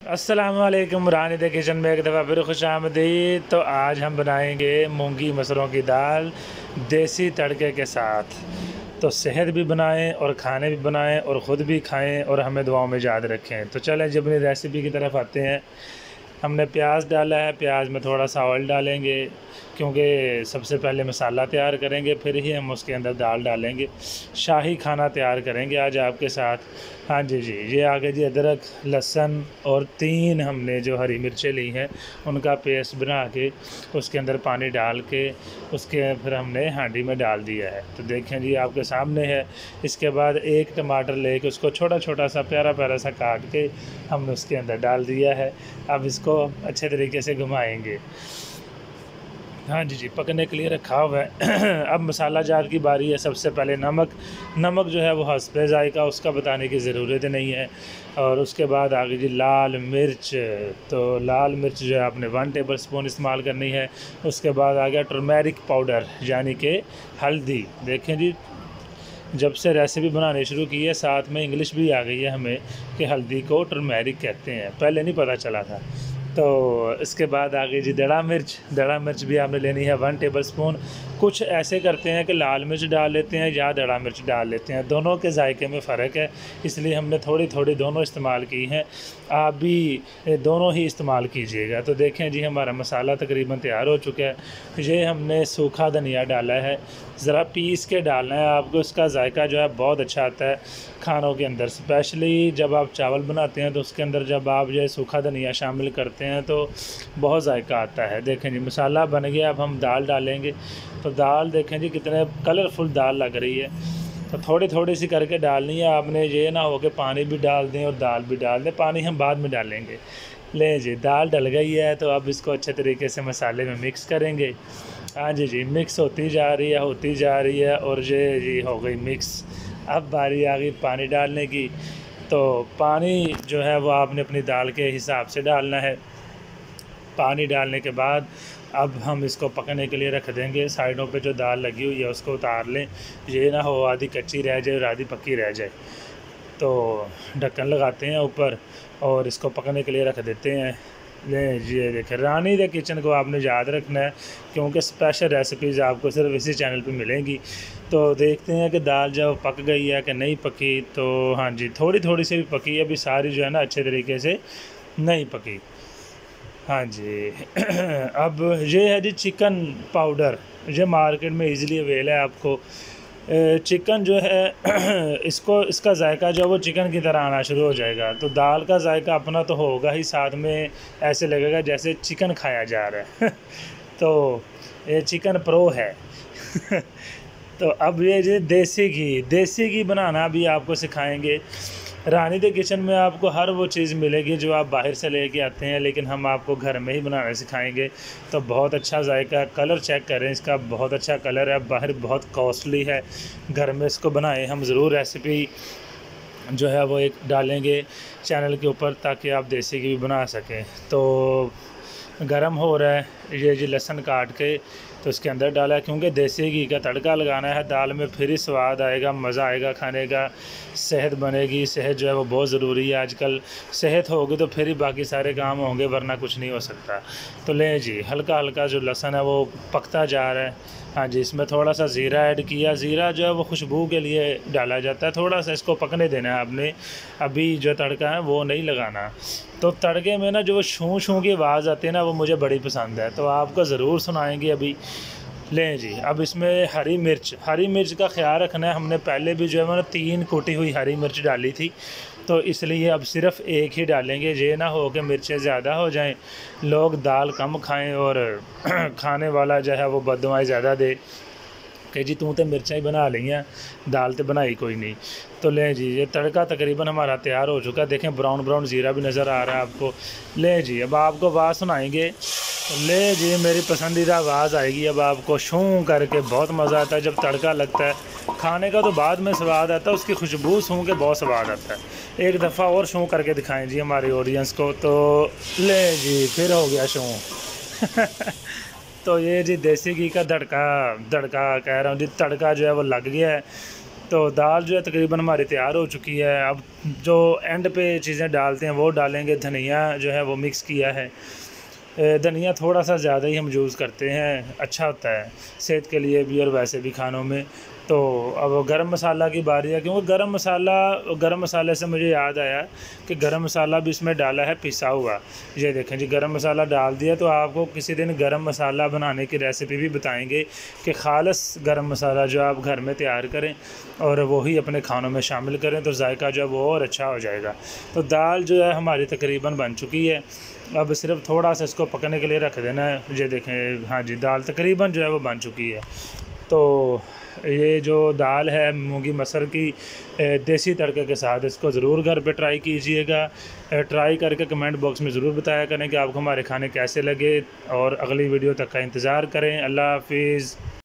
अस्सलाम वालेकुम। रानी the kitchen में एक दफ़ा फिर खुश आमदीद। तो आज हम बनाएंगे मूंगी मसरों की दाल देसी तड़के के साथ। तो सेहत भी बनाएं और खाने भी बनाएं और ख़ुद भी खाएं और हमें दुआओं में याद रखें। तो चलें जब अपनी रेसिपी की तरफ आते हैं। हमने प्याज डाला है, प्याज में थोड़ा सा ऑयल डालेंगे क्योंकि सबसे पहले मसाला तैयार करेंगे, फिर ही हम उसके अंदर दाल डालेंगे। शाही खाना तैयार करेंगे आज आपके साथ। हाँ जी जी, ये आगे जी अदरक लहसुन और 3 हमने जो हरी मिर्चें ली हैं उनका पेस्ट बना के उसके अंदर पानी डाल के उसके फिर हमने हांडी में डाल दिया है। तो देखें जी आपके सामने है। इसके बाद एक टमाटर लेके उसको छोटा छोटा सा प्यारा प्यारा सा काट के हमने उसके अंदर डाल दिया है। अब इसको अच्छे तरीके से घुमाएंगे। हाँ जी जी, पकने के लिए रखा हुआ है। अब मसाला जार की बारी है। सबसे पहले नमक जो है वो हस्बे जायका, उसका बताने की ज़रूरत नहीं है। और उसके बाद आगे जी लाल मिर्च। तो लाल मिर्च जो है आपने 1 टेबल स्पून इस्तेमाल करनी है। उसके बाद आ गया टर्मेरिक पाउडर यानी कि हल्दी। देखें जी, जब से रेसिपी बनानी शुरू की है साथ में इंग्लिश भी आ गई है हमें कि हल्दी को टर्मेरिक कहते हैं, पहले नहीं पता चला था। तो इसके बाद आ गई जी दड़ा मिर्च भी आपने लेनी है 1 टेबल स्पून। कुछ ऐसे करते हैं कि लाल मिर्च डाल लेते हैं या दड़ा मिर्च डाल लेते हैं, दोनों के जायके में फ़र्क है, इसलिए हमने थोड़ी थोड़ी दोनों इस्तेमाल की हैं। आप भी दोनों ही इस्तेमाल कीजिएगा। तो देखें जी हमारा मसाला तकरीबन तैयार हो चुका है। ये हमने सूखा धनिया डाला है, ज़रा पीस के डालना है आपको, उसका जायका जो है बहुत अच्छा आता है खानों के अंदर। स्पेशली जब आप चावल बनाते हैं तो उसके अंदर जब आप जो सूखा धनिया शामिल करते हैं तो बहुत जायका आता है। देखें जी मसाला बन गया। अब हम दाल डालेंगे। तो दाल देखें जी कितने कलरफुल दाल लग रही है। तो थोड़ी थोड़ी सी करके डालनी है आपने, ये ना हो कि पानी भी डाल दें और दाल भी डाल दें। पानी हम बाद में डालेंगे। ले जी दाल डल गई है, तो अब इसको अच्छे तरीके से मसाले में मिक्स करेंगे। हाँ जी जी, मिक्स होती जा रही है और ये जी हो गई मिक्स। अब बारी आ गई पानी डालने की। तो पानी जो है वो आपने अपनी दाल के हिसाब से डालना है। पानी डालने के बाद अब हम इसको पकने के लिए रख देंगे। साइडों पे जो दाल लगी हुई है उसको उतार लें, ये ना हो आधी कच्ची रह जाए और आधी पक्की रह जाए। तो ढक्कन लगाते हैं ऊपर और इसको पकने के लिए रख देते हैं। ले ये देखें, रानी द किचन को आपने याद रखना है क्योंकि स्पेशल रेसिपीज़ आपको सिर्फ इसी चैनल पे मिलेंगी। तो देखते हैं कि दाल जब पक गई है कि नहीं पकी। तो हाँ जी, थोड़ी थोड़ी सी भी पकी है, अभी सारी जो है ना अच्छे तरीके से नहीं पकी। हाँ जी। अब ये है जी चिकन पाउडर, ये मार्केट में इजीली अवेल है आपको। चिकन जो है इसको इसका जायका जो है वो चिकन की तरह आना शुरू हो जाएगा। तो दाल का जायका अपना तो होगा ही, साथ में ऐसे लगेगा जैसे चिकन खाया जा रहा है। तो ये चिकन प्रो है। तो अब ये जो देसी घी बनाना भी आपको सिखाएंगे। रानी द किचन में आपको हर वो चीज़ मिलेगी जो आप बाहर से लेके आते हैं, लेकिन हम आपको घर में ही बनाना सिखाएंगे। तो बहुत अच्छा जायका, कलर चेक करें इसका, बहुत अच्छा कलर है। बाहर बहुत कॉस्टली है, घर में इसको बनाएं। हम ज़रूर रेसिपी जो है वो एक डालेंगे चैनल के ऊपर ताकि आप देसी घी भी बना सकें। तो गरम हो रहा है, ये जी लहसुन काट के तो इसके अंदर डाला है क्योंकि देसी घी का तड़का लगाना है दाल में, फिर ही स्वाद आएगा, मज़ा आएगा खाने का, सेहत बनेगी। सेहत जो है वो बहुत ज़रूरी है आजकल। सेहत होगी तो फिर ही बाकी सारे काम होंगे, वरना कुछ नहीं हो सकता। तो लें जी, हल्का हल्का जो लहसुन है वो पकता जा रहा है। हाँ जी, इसमें थोड़ा सा ज़ीरा ऐड किया। ज़ीरा जो है वो खुशबू के लिए डाला जाता है। थोड़ा सा इसको पकने देना है आपने, अभी जो तड़का है वो नहीं लगाना। तो तड़के में ना जो शूं शूं की आवाज़ आती है ना, वो मुझे बड़ी पसंद है, तो आपको ज़रूर सुनाएंगे अभी। लें जी, अब इसमें हरी मिर्च का ख्याल रखना है। हमने पहले भी जो है मैंने 3 कूटी हुई हरी मिर्च डाली थी, तो इसलिए अब सिर्फ़ एक ही डालेंगे। ये ना हो कि मिर्चें ज़्यादा हो जाएं, लोग दाल कम खाएं और खाने वाला जो है वो बददुआएं ज़्यादा दे कि जी तू तो मिर्चा ही बना ली हैं, दाल तो बनाई कोई नहीं। तो लें जी, ये तड़का तकरीबन हमारा तैयार हो चुका है। देखें ब्राउन ज़ीरा भी नज़र आ रहा है आपको। ले जी, अब आपको आवाज़ सुनाएंगे। तो ले जी, मेरी पसंदीदा आवाज़ आएगी अब आपको। शूं करके बहुत मज़ा आता है जब तड़का लगता है। खाने का तो बाद में स्वाद आता है, उसकी खुशबू सूंघ के बहुत स्वाद आता है। एक दफ़ा और शूं करके दिखाएं जी हमारे ऑडियंस को। तो ले जी, फिर हो गया शूं। तो ये जी देसी घी का दड़का कह रहा हूँ जी, तड़का जो है वो लग गया है। तो दाल जो है तकरीबन हमारी तैयार हो चुकी है। अब जो एंड पे चीज़ें डालते हैं वो डालेंगे। धनिया जो है वो मिक्स किया है। धनिया थोड़ा सा ज़्यादा ही हम यूज़ करते हैं, अच्छा होता है सेहत के लिए भी और वैसे भी खानों में। तो अब गरम मसाला की बारी है, क्योंकि गरम मसाले से मुझे याद आया कि गरम मसाला भी इसमें डाला है पिसा हुआ। ये देखें जी, गरम मसाला डाल दिया। तो आपको किसी दिन गरम मसाला बनाने की रेसिपी भी बताएंगे कि ख़ालिस गरम मसाला जो आप घर में तैयार करें और वही अपने खानों में शामिल करें तो जायका जो है वो और अच्छा हो जाएगा। तो दाल जो है हमारी तकरीबन बन चुकी है। अब सिर्फ थोड़ा सा इसको पकने के लिए रख देना है। ये देखें, हाँ जी, दाल तकरीबन जो है वो बन चुकी है। तो ये जो दाल है मूंगी मसर की देसी तड़के के साथ, इसको ज़रूर घर पे ट्राई कीजिएगा। ट्राई करके कमेंट बॉक्स में ज़रूर बताया करें कि आपको हमारे खाने कैसे लगे, और अगली वीडियो तक का इंतज़ार करें। अल्लाह हाफिज़।